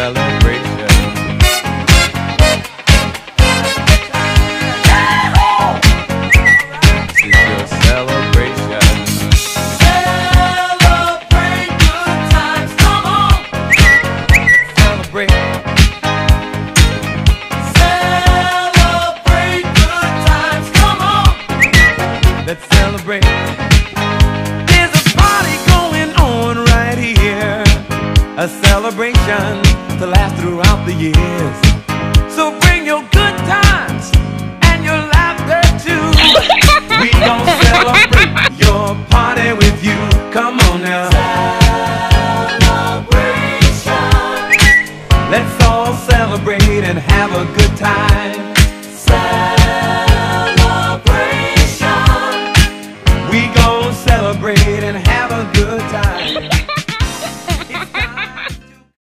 celebration. This is your celebration. Celebrate good times, come on. Celebrate. Celebrate good times, come on. Let's celebrate. There's a party going on right here, a celebration to last throughout the years. So bring your good times and your laughter too. We gon' celebrate your party with you. Come on now. Celebration. Let's all celebrate and have a good time.